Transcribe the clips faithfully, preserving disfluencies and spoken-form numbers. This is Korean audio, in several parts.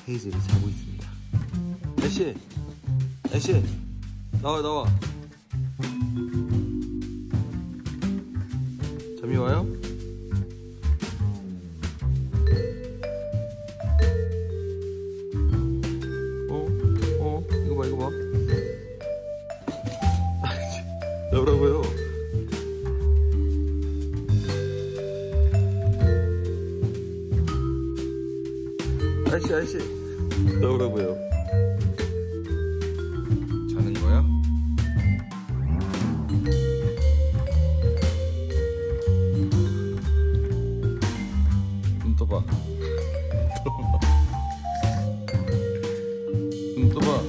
헤이즐이 자고 있습니다. 애쉬! 애쉬! 나와 나와. 잠이 와요? 어? 어? 이거 봐 이거 봐. 나오라고요. 아저씨 아저씨 나오라고요. 자는 거야? 눈 떠봐. 눈 떠봐.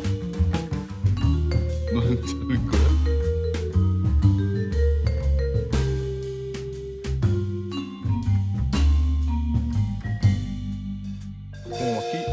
너는 자는 거야? 어, 기,